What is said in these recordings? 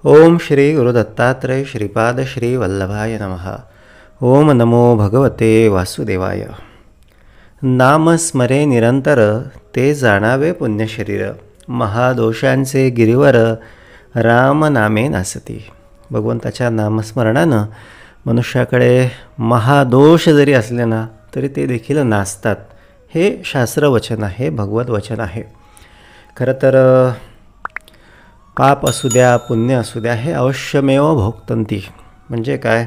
ओम श्री गुरुदत्तात्रय श्रीपाद श्री वल्लभाय नमः. ओम नमो भगवते वासुदेवाय. नाम स्मरे निरंतर ते जाणावे पुण्यशरीर. महादोषांचे गिरीवर राम नामे नासती. भगवंताच्या नामस्मरणानं मनुष्याकडे महादोष जरी असले ना तरी ते देखील नासतात. हे शास्त्रवचन आहे, भगवत वचन आहे. खरं तर पाप असू द्या पुण्य असू द्या हे अवश्यमेव भोगतंती. म्हणजे काय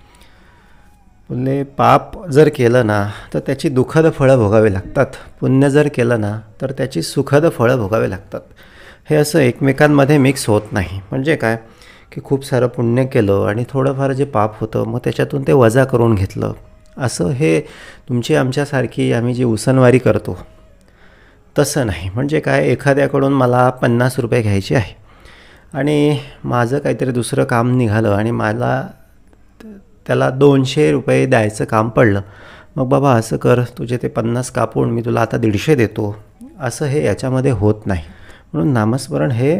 बोलले, पाप जर केलं ना तर त्याची दुःखद फळं भोगावी लागतात, पुण्य जर केलं ना तर त्याची सुखद फळं भोगावी लागतात. हे असं एकमेकांमध्ये मिक्स होत नाही. म्हणजे काय की खूप सारं पुण्य केलं आणि थोडंफार जे पाप होतं मग त्याच्यातून ते वजा करून घेतलं, असं हे तुमची आमच्यासारखी आम्ही जी उसनवारी करतो तसं नाही. म्हणजे काय, एखाद्याकडून मला 50 रुपये घ्यायचे आहे आणि माझं काहीतरी दुसरं काम निघालं आणि मला त्याला 200 रुपये द्यायचं काम पडलं. मग बाबा असं कर, तुझे ते 50 कापून मी तुला आता 150 देतो, असं हे याच्यामध्ये होत नाही. म्हणून नामस्मरण हे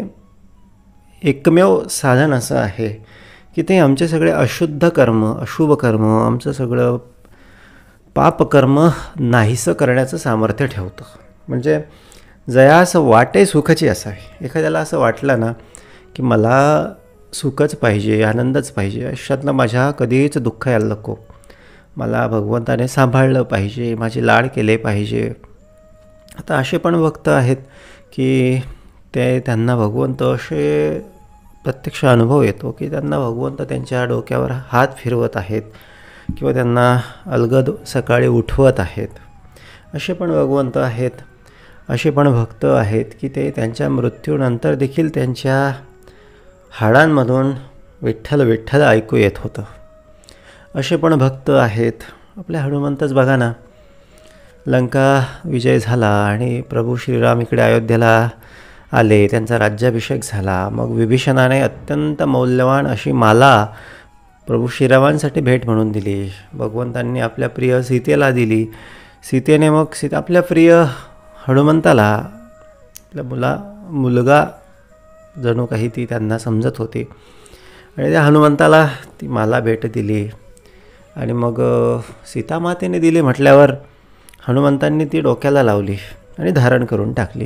एकमेव साधन असं आहे की ते आमचे सगळे अशुद्ध कर्म, अशुभ कर्म, आमचं सगळं पापकर्म नाहीसं करण्याचं सामर्थ्य ठेवतं. म्हणजे जयास वाटे सुखाची असावी. एखाद्याला असं वाटलं ना की मला सुखच पाहिजे, आनंदच पाहिजे, आयुष्यातलं माझ्या कधीच दुःख यायला नको, मला भगवंताने सांभाळलं पाहिजे, माझे लाड केले पाहिजे. आता असे पण भक्त आहेत की त्यांना भगवंत असे प्रत्यक्ष अनुभव येतो की त्यांना भगवंत त्यांच्या डोक्यावर हात फिरवत आहेत किंवा त्यांना अलगद सकाळी उठवत आहेत. असे पण भगवंत आहेत. असे पण भक्त आहेत की ते त्यांच्या मृत्यूनंतर देखील त्यांच्या हाडांमधून विठ्ठल विठ्ठल ऐकू येत होतं. असे पण भक्त आहेत. आपल्या हनुमंतच बघा ना, लंका विजय झाला आणि प्रभू श्रीराम इकडे अयोध्येला आले, त्यांचा राज्याभिषेक झाला. मग विभीषणाने अत्यंत मौल्यवान अशी माला प्रभू श्रीरामांसाठी भेट म्हणून दिली. भगवंतांनी आपल्या प्रिय सीतेला दिली. सीतेने मग आपल्या प्रिय हनुमंताला, आपल्या मुलगा जणू काही ती त्यांना समजत होती आणि त्या हनुमंताला ती माला भेट दिली. आणि मग सीतामातेने दिली म्हटल्यावर हनुमंतांनी ती डोक्याला लावली आणि धारण करून टाकली.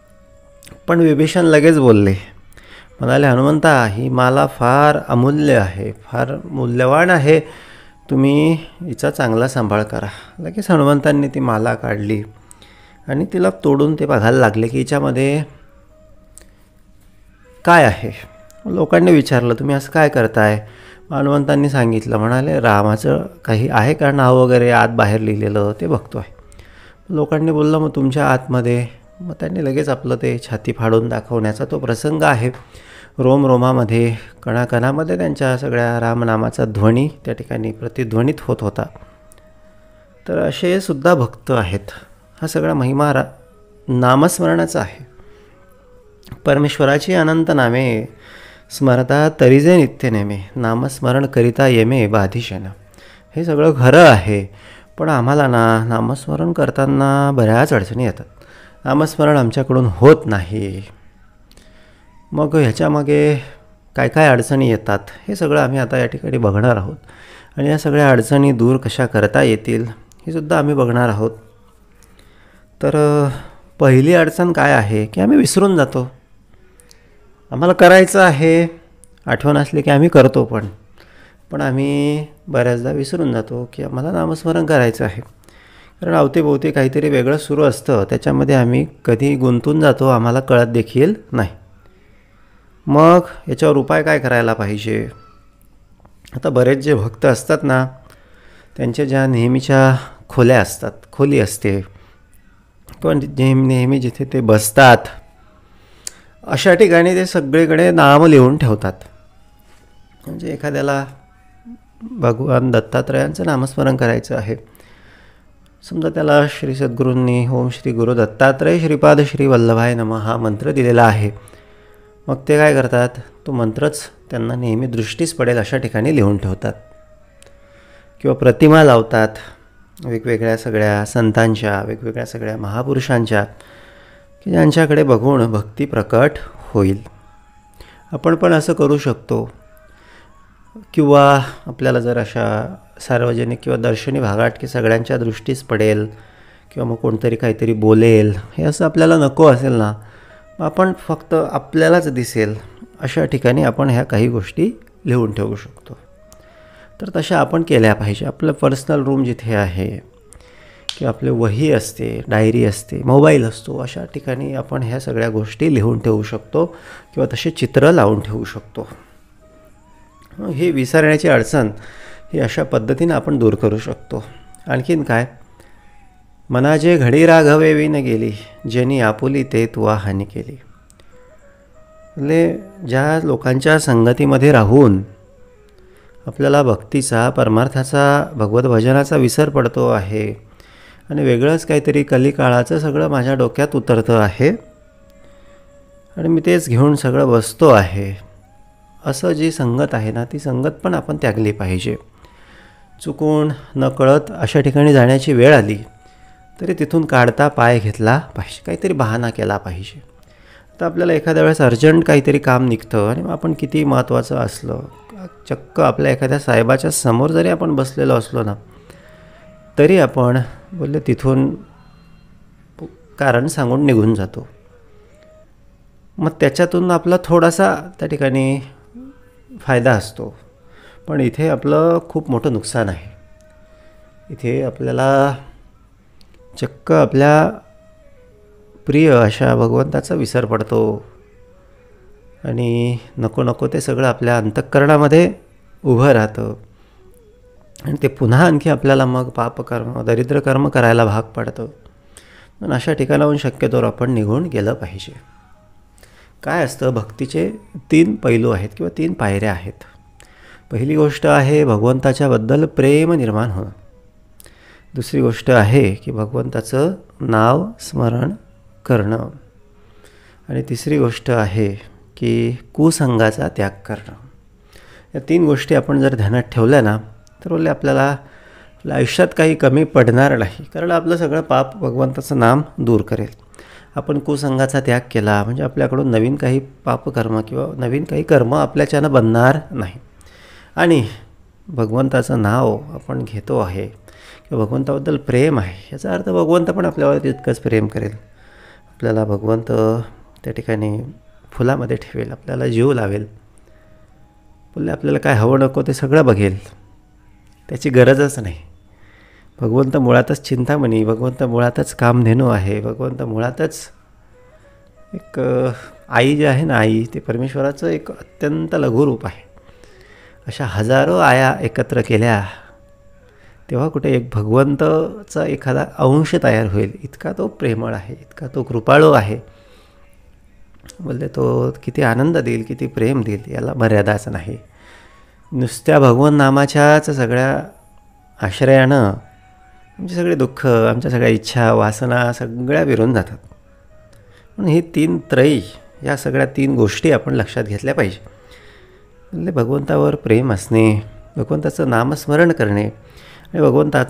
पण विभीषण लगेच बोलले, म्हणाले, हनुमंता, ही माला फार अमूल्य आहे, फार मूल्यवान आहे, तुम्ही हिचा चांगला सांभाळ करा. लगेच हनुमंतांनी ती माला काढली आणि तिला तोडून ते बघायला लागले की हिच्यामध्ये काय आहे. लोकांनी विचारलं, तुम्ही असं काय करताय? हनुमंतांनी सांगितलं, म्हणाले, रामाचं काही आहे का नाव वगैरे आत बाहेर लिहिलेलं ते बघतो आहे. लोकांनी बोललं, मग तुमच्या आतमध्ये? मग त्यांनी लगेच आपलं ते छाती फाडून दाखवण्याचा तो प्रसंग आहे. रोमरोमामध्ये, कणाकणामध्ये त्यांच्या सगळ्या रामनामाचा ध्वनी त्या ठिकाणी प्रतिध्वनित होत होता. तर असे सुद्धा भक्त आहेत. हा सगळा महिमा नामस्मरणाचा आहे. परमेश्वराची अनंत नामे स्मरता तरीजे नित्य नेमे, नामस्मरण करिता येमे बाधिशेन. हे सगळं खरं आहे. पण आम्हाला नामस्मरण करताना बऱ्याच अडचणी येतात. नामस्मरण आमच्याकडून होत नाही. मग ह्याच्यामागे काय काय अडचणी येतात हे सगळं आम्ही आता या ठिकाणी बघणार आहोत. आणि या सगळ्या अडचणी दूर कशा करता येतील हे सुद्धा आम्ही बघणार आहोत. तर पहिली अडचण काय आहे की आम्ही विसरून जातो. आम्हाला करायचं आहे, आठवण असली की आम्ही करतो, पण आम्ही बऱ्याचदा विसरून जातो की आम्हाला नामस्मरण करायचं आहे. कारण अवतीभोवती काहीतरी वेगळं सुरू असतं, त्याच्यामध्ये आम्ही कधी गुंतून जातो, आम्हाला कळत देखील नाही. मग याच्यावर उपाय काय करायला पाहिजे? आता बरेच जे भक्त असतात ना, त्यांच्या ज्या नेहमीच्या खोल्या असतात, खोली असते, पण नेहमी जिथे ते बसतात अशा ठिकाणी ते सगळीकडे नाम लिहून ठेवतात. म्हणजे एखाद्याला भगवान दत्तात्रयांचं नामस्मरण करायचं आहे, समजा त्याला श्री सद्गुरूंनी ओम श्री गुरु दत्तात्रय श्रीपाद श्री वल्लभाय नमः हा मंत्र दिलेला आहे. मग ते काय करतात, तो मंत्रच त्यांना नेहमी दृष्टीस पडेल अशा ठिकाणी लिहून ठेवतात. किंवा प्रतिमा लावतात वेगवेगळ्या सगळ्या संतांच्या, वेगवेगळ्या सगळ्या महापुरुषांच्या, की ज्यांच्याकडे बघून भक्ती प्रकट होईल. आपण पण असं करू शकतो. किंवा आपल्याला जर अशा सार्वजनिक किंवा दर्शनी भागात की सगळ्यांच्या दृष्टीस पडेल किंवा मग कोणतरी काहीतरी बोलेल, हे असं आपल्याला नको असेल ना, मग आपण फक्त आपल्यालाच दिसेल अशा ठिकाणी आपण ह्या काही गोष्टी लिहून ठेवू शकतो. तर तशा आपण केल्या पाहिजे. आपलं पर्सनल रूम जिथे आहे किंवा आपले वही असते, डायरी असते, मोबाईल असतो, अशा ठिकाणी आपण ह्या सगळ्या गोष्टी लिहून ठेवू शकतो किंवा तसे चित्र लावून ठेवू शकतो. हे विसरण्याची अडचण ही अशा पद्धतीनं आपण दूर करू शकतो. आणखीन काय, मनाजे घडी राघवे विन गेली, ज्यांनी आपुली ते तुवा हानी केली. म्हणजे ज्या लोकांच्या संगतीमध्ये राहून आपल्याला भक्तीचा, परमार्थाचा, भगवत भजनाचा विसर पडतो आहे आणि वेगळंच काहीतरी कलिकाळाचं सगळं माझ्या डोक्यात उतरतं आहे आणि मी तेच घेऊन सगळं बसतो आहे, असं जी संगत आहे ना, ती संगत पण आपण त्यागली पाहिजे. चुकून नकळत अशा ठिकाणी जाण्याची वेळ आली तरी तिथून काढता पाय घेतला पाहिजे, काहीतरी बहाणा केला पाहिजे. तर आपल्याला एखाद्या वेळेस अर्जंट काहीतरी काम निघतं आणि मग आपण किती महत्त्वाचं असलं, चक्क आपल्या एखाद्या साहेबाच्या समोर जरी आपण बसलेलो असलो ना, तरी आपण बोलले तिथून कारण सांगून निघून जातो. मग त्याच्यातून आपला थोडासा त्या ठिकाणी फायदा असतो, पण इथे आपलं खूप मोठं नुकसान आहे. इथे आपल्याला चक्क आपल्या प्रिय अशा भगवंताचा विसर पडतो आणि नको नको ते सगळं आपल्या अंतःकरणामध्ये उभं राहतं आणि ते पुन्हा आणखी आपल्याला मग पापकर्म, दरिद्रकर्म करायला भाग पडतं. पण अशा ठिकाणाहून शक्यतोवर आपण निघून गेलं पाहिजे. काय असतं, भक्तीचे 3 पैलू आहेत किंवा 3 पायऱ्या आहेत. पहिली गोष्ट आहे भगवंताच्याबद्दल प्रेम निर्माण होणं. दुसरी गोष्ट आहे की भगवंताचं नाव स्मरण करणं. आणि तिसरी गोष्ट आहे की कुसंगाचा त्याग करणं. या 3 गोष्टी आपण जर ध्यानात ठेवल्या ना, तर बोलले आपल्याला आयुष्यात काही कमी पडणार नाही, कारण आपलं सगळं पाप भगवंताचं नाम दूर करेल. आपण कुसंगाचा त्याग केला म्हणजे आपल्याकडून नवीन काही पापकर्म किंवा नवीन काही कर्म आपल्याच्यानं बनणार नाही. आणि भगवंताचं नाव आपण घेतो आहे किंवा भगवंताबद्दल प्रेम आहे, याचा अर्थ भगवंत पण आपल्यावर तितकंच प्रेम करेल. आपल्याला भगवंत त्या ठिकाणी फुलामध्ये ठेवेल, आपल्याला जीव लावेल. बोलले आपल्याला काय हवं नको ते सगळं बघेल, त्याची गरजच नाही. भगवंत मुळातच चिंतामणी, भगवंत मुळातच कामधेनू आहे, भगवंत मुळातच एक आई जी आहे ना, आई ते परमेश्वराचं एक अत्यंत लघुरूप आहे. अशा हजारो आया एकत्र केल्या तेव्हा कुठे एक भगवंताचा एखादा अंश तयार होईल. इतका तो प्रेमळ आहे, इतका तो कृपाळू आहे. बोलले तो किती आनंद देईल, किती प्रेम देईल, याला मर्यादाच नाही. नुसत्या भगवंत नामाच्याच सगळ्या आश्रयानं आमचे सगळे दुःख, आमच्या सगळ्या इच्छा, वासना सगळ्या विरून जातात. म्हणून ही 3 त्रयी, या सगळ्या 3 गोष्टी आपण लक्षात घेतल्या पाहिजे. म्हणजे भगवंतावर प्रेम असणे, भगवंताचं नामस्मरण करणे आणि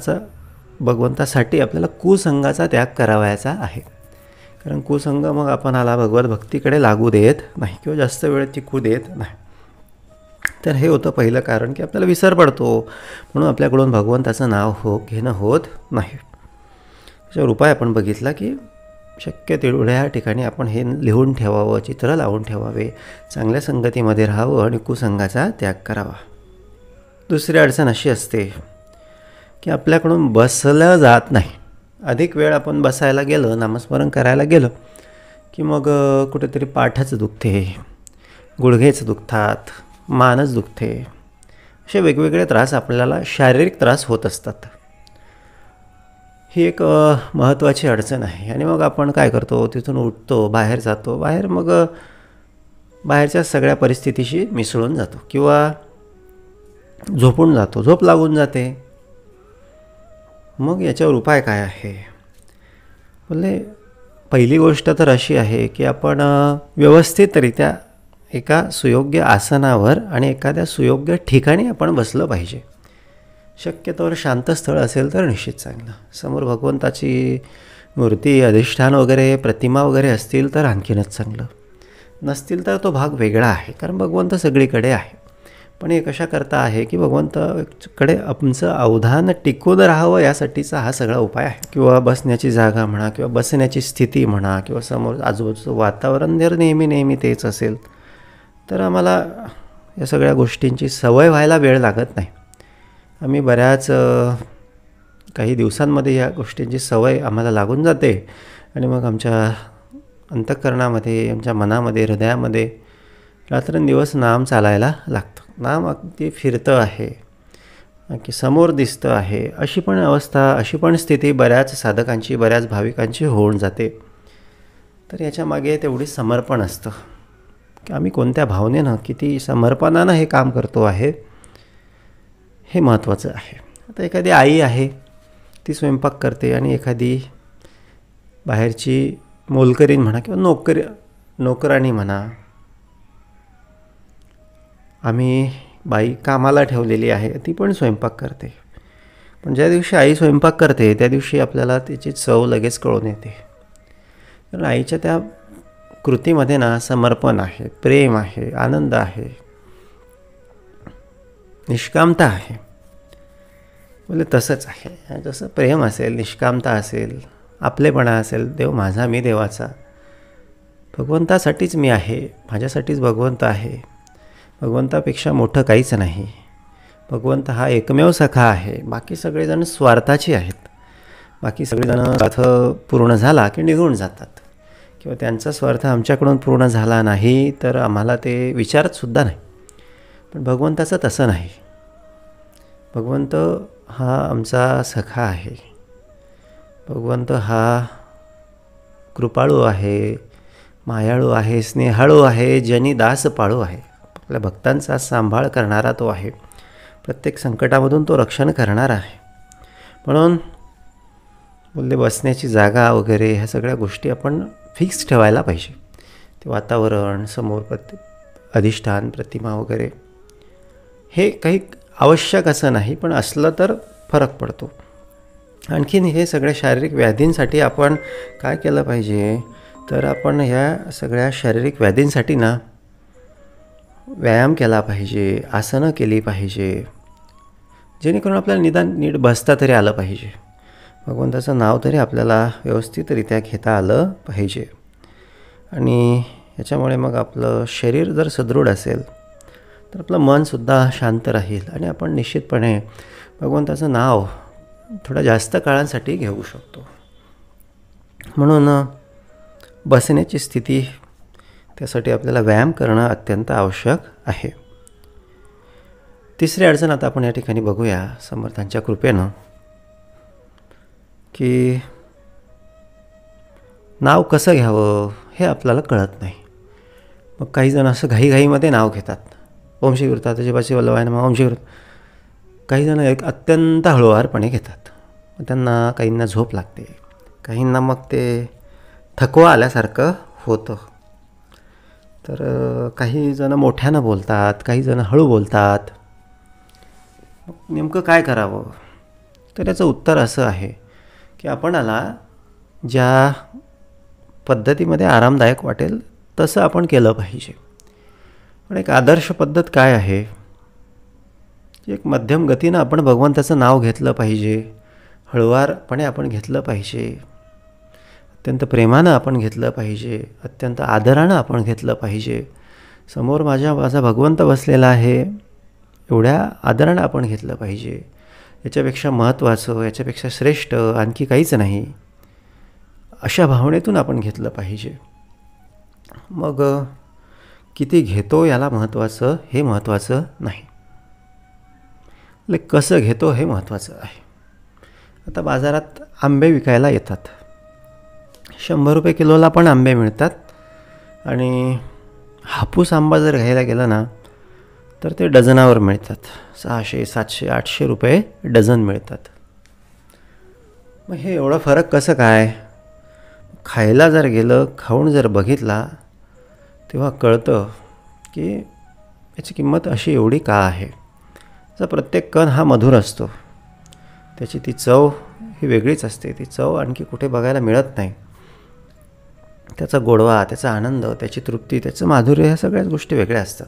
भगवंतासाठी आपल्याला कुसंगाचा त्याग करावायचा आहे. कारण कुसंग मग आपण भगवत भक्तीकडे लागू देत नाही किंवा जास्त वेळ टिकू देत नाही. तर हे होतं पहिलं कारण की आपल्याला विसर पडतो, म्हणून आपल्याकडून भगवंताचं नाव घेणं होत नाही. त्याच्यावर उपाय आपण बघितला की शक्य तेवढ्या ठिकाणी आपण हे लिहून ठेवावं, चित्र लावून ठेवावे, चांगल्या संगतीमध्ये राहावं आणि कुसंगाचा त्याग करावा. दुसरी अडचण अशी असते की आपल्याकडून बसलं जात नाही. अधिक वेळ आपण बसायला गेलो, नामस्मरण करायला गेलो की मग कुठेतरी पाठच दुखते, गुडघेच दुखतात, मानच दुखते, असे वेगवेगळे त्रास आपल्याला शारीरिक त्रास होत असतात. ही एक महत्त्वाची अडचण आहे. आणि मग आपण काय करतो, तिथून उठतो, बाहेर जातो, मग बाहेरच्या सगळ्या परिस्थितीशी मिसळून जातो किंवा झोपून जातो, झोप लागून जाते. मग याच्यावर उपाय काय आहे? बोलले पहिली गोष्ट तर अशी आहे की आपण व्यवस्थितरित्या एका सुयोग्य आसनावर आणि एखाद्या सुयोग्य ठिकाणी आपण बसलं पाहिजे. शक्यतोवर शांत स्थळ असेल तर निश्चित चांगलं. समोर भगवंताची मूर्ती, अधिष्ठान वगैरे, प्रतिमा वगैरे असतील तर आणखीनच चांगलं. नसतील तर तो भाग वेगळा आहे, कारण भगवंत सगळीकडे आहे. पण हे कशा करता आहे की भगवंताकडे आमचं अवधान टिकून राहावं यासाठीचा हा सगळा उपाय आहे. किंवा बसण्याची जागा म्हणा, किंवा बसण्याची स्थिती म्हणा, किंवा समोर आजूबाजूचं वातावरण जर नेहमी तेच असेल तर आम्हाला या सगळ्या गोष्टींची सवय व्हायला वेळ लागत नाही. आम्ही बऱ्याच काही दिवसांमध्ये या गोष्टींची सवय आम्हाला लागून जाते आणि मग आमच्या अंतःकरणामध्ये, आमच्या मनामध्ये, हृदयामध्ये रात्रंदिवस नाम चालायला लागतं. नाम अगदी फिरतं आहे, की समोर दिसतं आहे, अशी पण अवस्था, अशी पण स्थिती बऱ्याच साधकांची, बऱ्याच भाविकांची होऊन जाते. तर याच्यामागे तेवढी समर्पण असतं की आम्ही कोणत्या भावनेनं, किती समर्पणानं हे काम करतो आहे, हे महत्त्वाचं आहे. आता एखादी आई आहे, ती स्वयंपाक करते आणि एखादी बाहेरची मोलकरीण म्हणा किंवा नोकराणी म्हणा, आम्ही बाई कामाला ठेवलेली आहे, ती पण स्वयंपाक करते. पण ज्या दिवशी आई स्वयंपाक करते त्या दिवशी आपल्याला त्याची चव लगेच कळून येते. कारण आईच्या त्या कृतीमध्ये ना समर्पण आहे, प्रेम आहे, आनंद आहे, निष्कामता आहे. बोले तसंच आहे. जसं प्रेम असेल, निष्कामता असेल, आपलेपणा असेल, देव माझा मी देवाचा, भगवंतासाठीच मी आहे, माझ्यासाठीच भगवंत आहे, भगवंतापेक्षा मोठं काहीच नाही, भगवंत हा एकमेव सखा आहे. बाकी सगळेजण स्वार्थाची आहेत. बाकी सगळेजण स्वार्थ पूर्ण झाला की निघून जातात, किंवा त्यांचा स्वार्थ आमच्याकडून पूर्ण झाला नाही तर आम्हाला ते विचारतसुद्धा नाही. पण भगवंताचं तसं नाही. भगवंत हा आमचा सखा आहे. भगवंत हा कृपाळू आहे, मायाळू आहे, स्नेहाळू आहे, जनी दास पाळू आहे. आपल्या भक्तांचा सांभाळ करणारा तो आहे. प्रत्येक संकटामधून तो रक्षण करणारा आहे. म्हणून बोलले बसण्याची जागा वगैरे ह्या सगळ्या गोष्टी आपण फिक्स ठेवायला पाहिजे. ते वातावरण, समोर अधिष्ठान, प्रतिमा वगैरे हे काही आवश्यक असं नाही, पण असलं तर फरक पडतो. आणखीन हे सगळ्या शारीरिक व्याधींसाठी आपण काय केलं पाहिजे, तर आपण ह्या सगळ्या शारीरिक व्याधींसाठी ना व्यायाम केला पाहिजे, आसनं केली पाहिजे, जेणेकरून आपल्याला निदान नीट बसता तरी आलं पाहिजे, भगवंताचं नाव तरी आपल्याला व्यवस्थितरित्या घेता आलं पाहिजे. आणि याच्यामुळे मग आपलं शरीर जर सदृढ असेल तर आपलं मनसुद्धा शांत राहील आणि आपण निश्चितपणे भगवंताचं नाव थोडा जास्त काळांसाठी घेऊ शकतो. म्हणून बसण्याची स्थिती, त्यासाठी आपल्याला व्यायाम करणं अत्यंत आवश्यक आहे. तिसरी अडचण आता आपण या ठिकाणी बघूया समर्थांच्या कृपेनं, की नाव कसं घ्यावं हे आपल्याला कळत नाही. मग काही जण असं घाईघाईमध्ये नाव घेतात, ओम श्री गुरुता तुझे वल्लभाय नमः, ओम श्री गुरु. काही जण एक अत्यंत हळुवारपणे घेतात. त्यांना काहींना झोप लागते, काहींना मग ते थकवा आल्यासारखं होतं. तर काही जण मोठ्यानं बोलतात, काही जण हळू बोलतात. नेमकं काय करावं, तर याचं उत्तर असं आहे की आपणाला ज्या पद्धतीमध्ये आरामदायक वाटेल तसं आपण केलं पाहिजे. पण एक आदर्श पद्धत काय आहे, एक मध्यम गतीनं आपण भगवंताचं नाव घेतलं पाहिजे, हळुवारपणे आपण घेतलं पाहिजे, अत्यंत प्रेमानं आपण घेतलं पाहिजे, अत्यंत आदरानं आपण घेतलं पाहिजे. समोर माझा भगवंत बसलेला आहे एवढ्या आदरानं आपण घेतलं पाहिजे. याच्यापेक्षा महत्त्वाचं, याच्यापेक्षा श्रेष्ठ आणखी काहीच नाही, अशा भावनेतून आपण घेतलं पाहिजे. मग किती घेतो याला महत्त्वाचं, हे महत्त्वाचं नाही, कसं घेतो हे महत्त्वाचं आहे. आता बाजारात आंबे विकायला येतात, 100 रुपये किलोला पण आंबे मिळतात. आणि हापूस आंबा जर घ्यायला गेला ना तर ते डझनावर मिळतात, 600, 700, 800 रुपये डझन मिळतात. मग हे एवढा फरक कसं काय? खायला जर गेलं, खाऊन जर बघितला तेव्हा कळतं की याची किंमत अशी एवढी का आहे. तर प्रत्येक कण हा मधुर असतो, त्याची ती चव ही वेगळीच असते. ती चव आणखी कुठे बघायला मिळत नाही. त्याचा गोडवा, त्याचा आनंद, त्याची तृप्ती, त्याचं माधुर्य, ह्या सगळ्याच गोष्टी वेगळ्या असतात.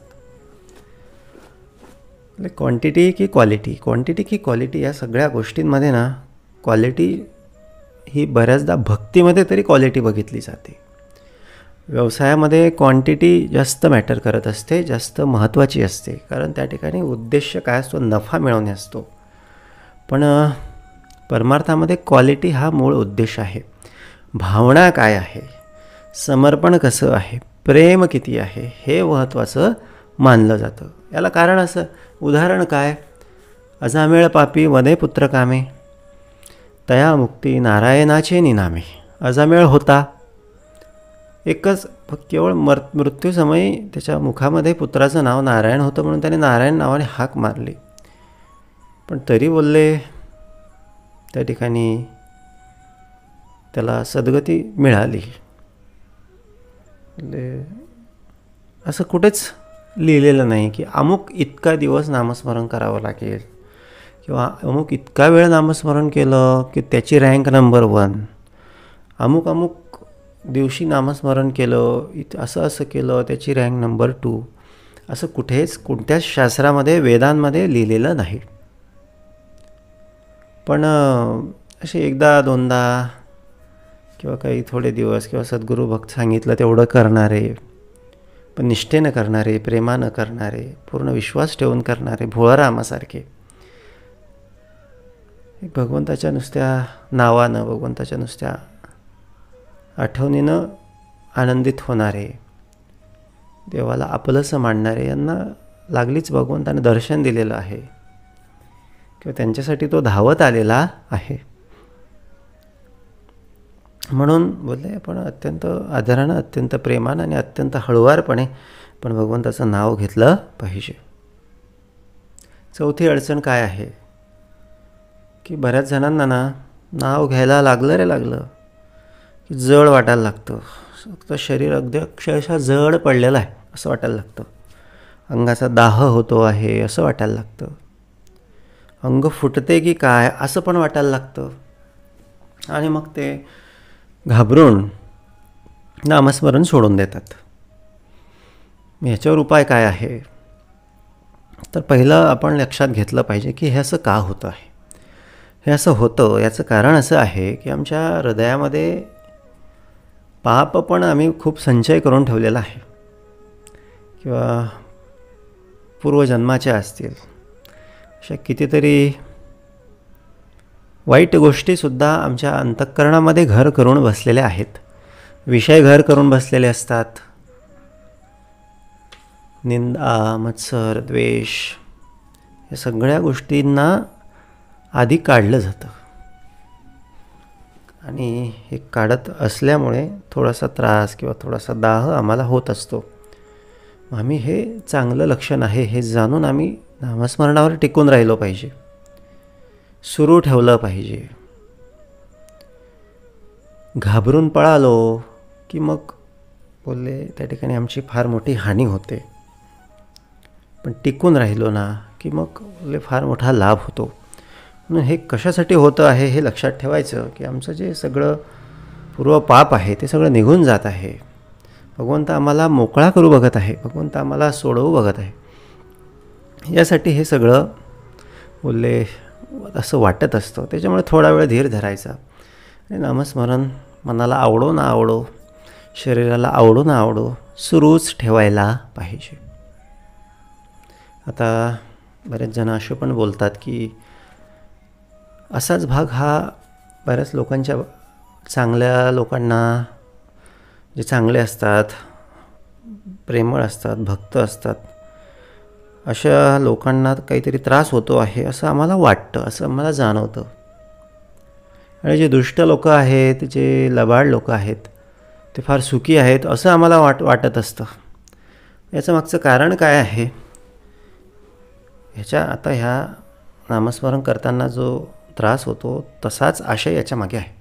क्वांटिटी की क्वालिटी, क्वांटिटी की क्वालिटी, या सगळ्या गोष्टींमध्ये ना क्वालिटी ही बऱ्याचदा भक्तीमध्ये तरी क्वालिटी बघितली जाते. व्यवसायामध्ये क्वांटिटी जास्त मॅटर करत असते, जास्त महत्त्वाची असते, कारण त्या ठिकाणी उद्देश काय असतो, नफा मिळवणे असतो. पण परमार्थामध्ये क्वालिटी हा मूळ उद्देश आहे. भावना काय आहे, समर्पण कसं आहे, प्रेम किती आहे, हे महत्त्वाचं मानलं जातं. याला कारण असं, उदाहरण काय, अजामेळ पापी वदे पुत्र कामे, तया मुक्ती नारायणाचे निनामे. अजामेळ होता, एकच केवळ मृत्यूसमयी त्याच्या मुखामध्ये पुत्राचं नाव नारायण होतं म्हणून त्याने नारायण नावाने हाक मारली, पण तरी बोलले त्या ठिकाणी त्याला सद्गती मिळाली. असं कुठेच लिहिलेलं नाही की अमुक इतका दिवस नामस्मरण करावं लागेल किंवा अमुक इतका वेळ नामस्मरण केलं की त्याची रँक नंबर 1, अमुक अमुक दिवशी नामस्मरण केलं, असं केलं त्याची रँक नंबर 2, असं कुठेच कोणत्याच शास्त्रामध्ये, वेदांमध्ये लिहिलेलं नाही. पण असे एकदा दोनदा किंवा काही थोडे दिवस किंवा सद्गुरू भक्त सांगितलं तेवढं करणारे, पण निष्ठेनं करणारे, प्रेमानं करणारे, पूर्ण विश्वास ठेवून करणारे, भोळारामासारखे, भगवंताच्या नुसत्या नावानं, भगवंताच्या नुसत्या आठवणीनं आनंदित होणारे, देवाला आपलंसं मांडणारे, यांना लागलीच भगवंताने दर्शन दिलेलं आहे किंवा त्यांच्यासाठी तो धावत आलेला आहे. म्हणून बोलले आपण अत्यंत आदरानं, अत्यंत प्रेमानं आणि अत्यंत हळुवारपणे पण भगवंताचं नाव घेतलं पाहिजे. चौथी अडचण काय आहे की बऱ्याच जणांना ना नाव घ्यायला लागलं की जड वाटायला लागतं. फक्त शरीर अगदी अक्षरशः जड पडलेलं आहे असं वाटायला लागतं. अंगाचा दाह होतो आहे असं वाटायला लागतं. अंग फुटते की काय असं पण वाटायला लागतं. आणि मग ते घाबरून नामस्मरण सोडून देतात. ह्याच्यावर उपाय काय आहे, तर पहिलं आपण लक्षात घेतलं पाहिजे की हे असं का होतं आहे. हे असं होतं याचं कारण असं आहे की आमच्या हृदयामध्ये पाप पण आम्ही खूप संचय करून ठेवलेला आहे किंवा पूर्वजन्माच्या असतील, अशा कितीतरी वाईट गोष्टीसुद्धा आमच्या अंतःकरणामध्ये घर करून बसलेल्या आहेत. विषय घर करून बसलेले असतात. निंदा, मत्सर, द्वेष, या सगळ्या गोष्टींना आधी काढलं जातं आणि हे काढत असल्यामुळे थोडासा त्रास किंवा थोडासा दाह आम्हाला होत असतो. आम्ही हे चांगलं लक्षण आहे हे जाणून आम्ही नामस्मरणावर टिकून राहिलो पाहिजे, सुरू ठेवलं पाहिजे. घाबरून पळालो की मग बोलले त्या ठिकाणी आमची फार मोठी हानी होते. पण टिकून राहिलो ना की मग बोलले फार मोठा लाभ होतो. म्हणून हे कशासाठी होतं आहे हे लक्षात ठेवायचं की आमचं जे सगळं पूर्व पाप आहे ते सगळं निघून जात आहे. भगवंत आम्हाला मोकळा करू बघत आहे, भगवंत आम्हाला सोडवू बघत आहे. यासाठी हे सगळं बोलले असं वाटत असतं. त्याच्यामुळे थोडा वेळ धीर धरायचा आणि नामस्मरण मनाला आवडो ना आवडो, शरीराला आवडो ना आवडो, सुरूच ठेवायला पाहिजे. आता बरेच जण असे पण बोलतात की असाच भाग हा बऱ्याच लोकांच्या, चांगल्या लोकांना, जे चांगले असतात, प्रेमळ असतात, भक्त असतात, अशा लोकांना काहीतरी त्रास होतो आहे असं आम्हाला वाटतं, असं आम्हाला जाणवतं. आणि जे दुष्ट लोक आहेत, जे लबाड लोक आहेत, ते फार सुखी आहेत असं आम्हाला वाटत असतं. याचं मागचं कारण काय आहे, आता ह्या नामस्मरण करताना जो त्रास होतो तसाच आशय याच्या मागे आहे.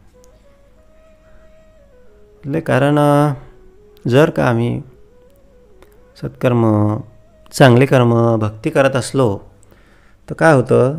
कारण जर का आम्ही सत्कर्म, चांगले कर्म, भक्ती करत असलो तर काय होतं,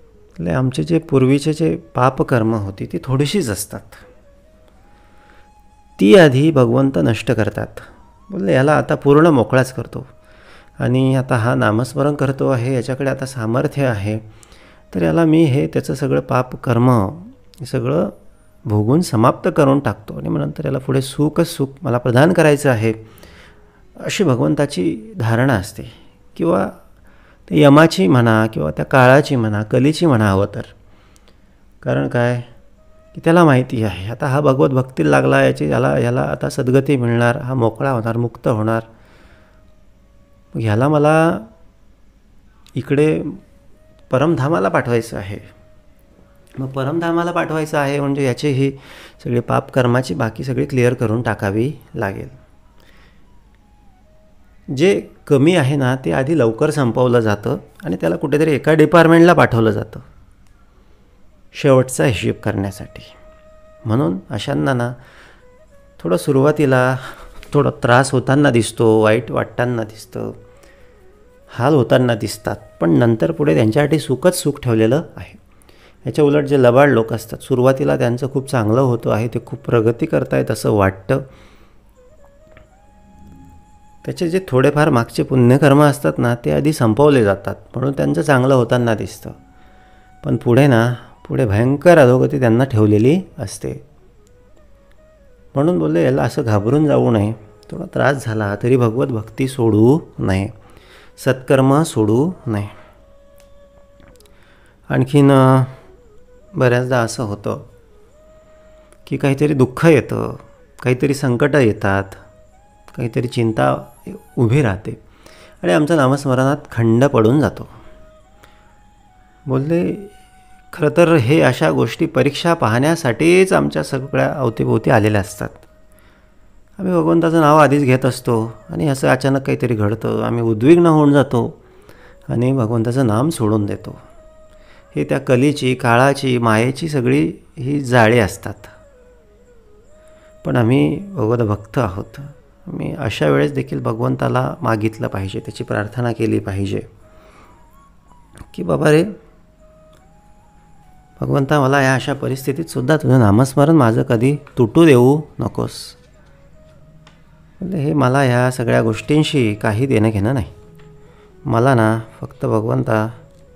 आमचे जे पूर्वीचे जे पापकर्म होती ती थोडीशीच असतात. ती आधी भगवंत नष्ट करतात. बोलले याला आता पूर्ण मोकळाच करतो आणि आता हा नामस्मरण करतो आहे, याच्याकडे आता सामर्थ्य आहे, तर याला मी हे त्याचं सगळं पाप कर्म हे सगळं भोगून समाप्त करून टाकतो आणि मग नंतर याला पुढे सुखच सुख मला प्रदान करायचं आहे, अशी भगवंताची धारणा असते. किंवा ते यमाची म्हणा किंवा त्या काळाची म्हणा, कलीची म्हणा हवं तर. कारण काय की त्याला माहिती आहे आता हा भगवत भक्तीला लागला, ह्याला आता सद्गती मिळणार, हा मोकळा होणार, मुक्त होणार. ह्याला मला इकडे परमधामाला पाठवायचं आहे. मग परमधामाला पाठवायचं आहे म्हणजे याची ही सगळी पापकर्माची बाकी सगळी क्लिअर करून टाकावी लागेल. जे कमी आहे ना ते आधी लवकर संपवलं जातं आणि त्याला कुठेतरी एका डिपार्टमेंटला पाठवलं जातं शेवटचा हिशोब करण्यासाठी. म्हणून अशांना ना थोडं सुरुवातीला थोडा त्रास होताना दिसतो, वाईट वाटताना दिसतं, हाल होताना दिसतात, पण नंतर पुढे त्यांच्यासाठी सुखच सुख ठेवलेलं आहे. याच्या उलट जे लबाड लोक असतात, सुरुवातीला त्यांचं खूप चांगलं होतं आहे, ते खूप प्रगती करतायत असं वाटतं, त्याचे जे थोडेफार मागचे पुण्यकर्म असतात ना ते आधी संपवले जातात, म्हणून त्यांचं चांगलं होताना दिसतं. पण पुढे भयंकर अधोगती त्यांना ठेवलेली असते. म्हणून बोलले याला असं घाबरून जाऊ नये. थोडा त्रास झाला तरी भगवत भक्ती सोडू नये, सत्कर्म सोडू नये. आणखीन बऱ्याचदा असं होतं की काहीतरी दुःख येतं, काहीतरी संकटं येतात, काहीतरी चिंता उभी राहते आणि आमच्या नामस्मरणात खंड पडून जातो. बोलले खरं तर हे अशा गोष्टी परीक्षा पाहण्यासाठीच आमच्या सगळ्या अवतीभोवती आलेल्या असतात. आम्ही भगवंताचं नाव आधीच घेत असतो आणि असं अचानक काहीतरी घडतं, आम्ही उद्विग्न होऊन जातो आणि भगवंताचं नाम सोडून देतो. हे त्या कलीची, काळाची, मायेची सगळी ही जाळे असतात. पण आम्ही भगवत भक्त आहोत. आम्ही अशा वेळेस देखील भगवंताला मागितलं पाहिजे, त्याची प्रार्थना केली पाहिजे की बाबा रे भगवंता, मला या अशा परिस्थितीतसुद्धा तुझं नामस्मरण माझं कधी तुटू देऊ नकोस. म्हणजे हे मला ह्या सगळ्या गोष्टींशी काही देणं घेणं नाही. मला ना फक्त भगवंता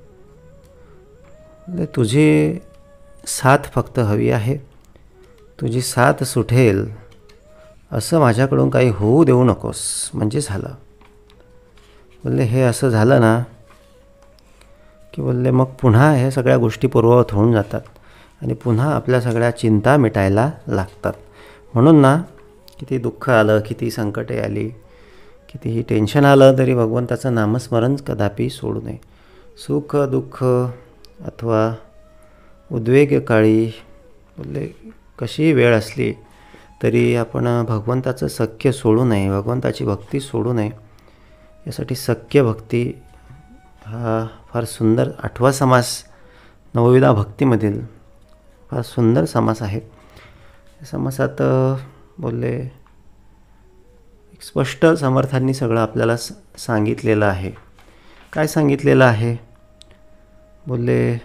तुझी साथ फक्त हवी आहे. तुझी साथ सुटेल असं माझ्याकडून काही होऊ देऊ नकोस म्हणजे झालं. बोलले हे असं झालं ना की बोलले मग पुन्हा हे सगळ्या गोष्टी पूर्ववत होऊन जातात आणि पुन्हा आपल्या सगळ्या चिंता मिटायला लागतात. म्हणून ना किती दुःख आलं, किती संकटे आली, कितीही टेन्शन आलं तरी भगवंताचं नामस्मरण कदापि सोडू नये. सुख दुःख अथवा उद्वेगकाळी बोलले कशीही वेळ असली तरी आपण भगवंताचं सख्य सोडू नये, भगवंताची भक्ती सोडू नये. यासाठी सख्य भक्ती हा फार सुंदर 8वा समास नवविधा भक्तीमधील फार सुंदर समास आहे. समासात बोलले एक स्पष्ट समर्थांनी सगळं आपल्याला सांगितलेलं आहे. काय सांगितलेलं आहे? बोलले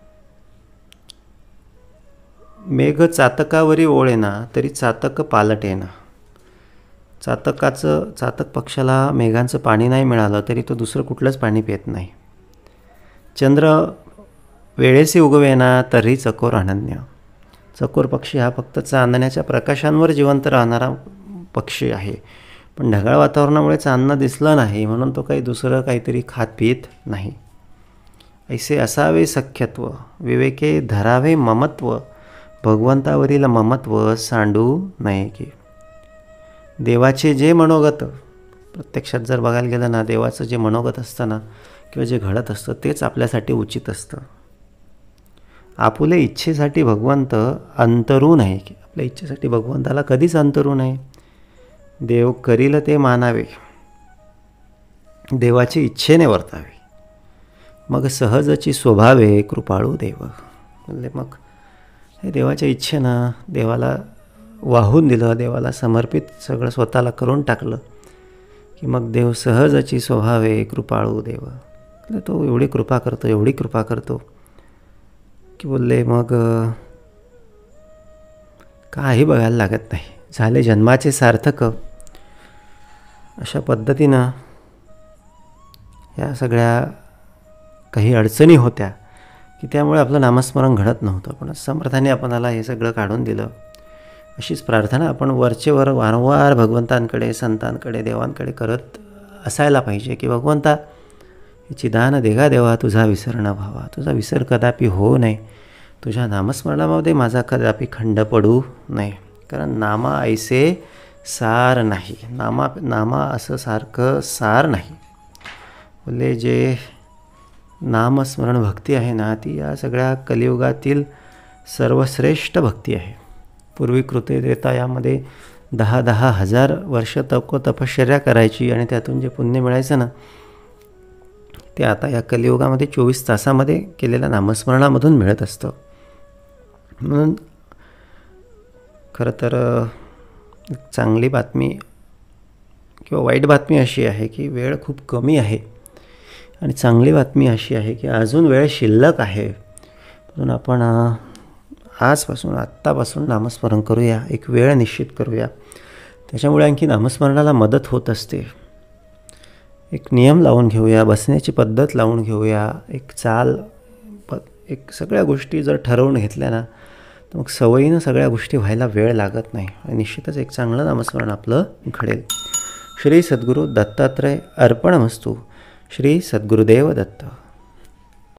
मेघ चातकावरी ओळेना तरी चातक पालटेना. चातक पक्षाला मेघांचं पाणी नाही मिळालं तरी तो दुसरं कुठलंच पाणी पित नाही. चंद्र वेळेसी उगवेना तरी चकोर अनन्य. चकोर पक्षी हा फक्त चांदण्याच्या प्रकाशांवर जिवंत राहणारा पक्षी आहे, पण ढगाळ वातावरणामुळे चांदणं दिसलं नाही म्हणून तो काही दुसरं काहीतरी खात पित नाही. ऐसे असावे सख्यत्व, विवेके धरावे ममत्व, भगवंतावरील ममत्व सांडू नये की. देवाचे जे मनोगत, प्रत्यक्षात जर बघायला गेलं ना, देवाचं जे मनोगत असतं ना किंवा जे घडत असतं तेच आपल्यासाठी उचित असतं. आपुले इच्छेसाठी भगवंत अंतरू नये की. आपल्या इच्छेसाठी भगवंताला कधीच अंतरू नये. देव करील ते मानावे, देवाची इच्छेने वर्तावे, मग सहजची स्वभावे कृपाळू देव. म्हणजे मग हे देवाच्या इच्छेनं देवाला वाहून दिलं, देवाला समर्पित सगळं स्वतःला करून टाकलं की मग देव सहजची स्वभावे कृपाळू देव. तो एवढी कृपा करतो, एवढी कृपा करतो की बोलले मग काही बघायला लागत नाही. झाले जन्माचे सार्थक. अशा पद्धतीनं या सगळ्या काही अडचणी होत्या की त्यामुळे आपलं नामस्मरण घडत नव्हतं. पण समर्थाने आपणाला हे सगळं काढून दिलं. अशीच प्रार्थना आपण वरचेवर वारंवार भगवंतांकडे, संतांकडे, देवांकडे करत असायला पाहिजे की भगवंता चिदान देगा देवा, तुझा विसर न व्हावा, तुझा विसर कदापि होऊ नये, तुझ्या नामस्मरणामध्ये माझा कदापि खंड पडू नये. कारण नामा ऐसे सार नाही, नामा असं सारखं सार नाही. बोले जे नामस्मरण भक्ती आहे ना, ती या सगळ्या कलियुगातील सर्वश्रेष्ठ भक्ती आहे. पूर्वी कृतदेवता यामध्ये 10,000 हजार वर्ष तपश्चर्या करायची आणि त्यातून जे पुण्य मिळायचं ना, ते आता या कलियुगामध्ये 24 तासामध्ये केलेल्या नामस्मरणामधून मिळत असतं. म्हणून खरं तर चांगली बातमी किंवा वाईट बातमी अशी आहे की वेळ खूप कमी आहे आणि चांगली बातमी अशी आहे की अजून वेळ शिल्लक आहे. म्हणून आपण आत्तापासून नामस्मरण करूया, एक वेळ निश्चित करूया. त्याच्यामुळे आणखी नामस्मरणाला मदत होत असते. एक नियम लावून घेऊया, बसण्याची पद्धत लावून घेऊया, एक एक सगळ्या गोष्टी जर ठरवून घेतल्या ना, तर मग सवयीनं सगळ्या गोष्टी व्हायला वेळ लागत नाही आणि निश्चितच एक चांगलं नामस्मरण आपलं घडेल. श्री सद्गुरू दत्तात्रय अर्पणमस्तू. श्री सद्गुरुदेव दत्त.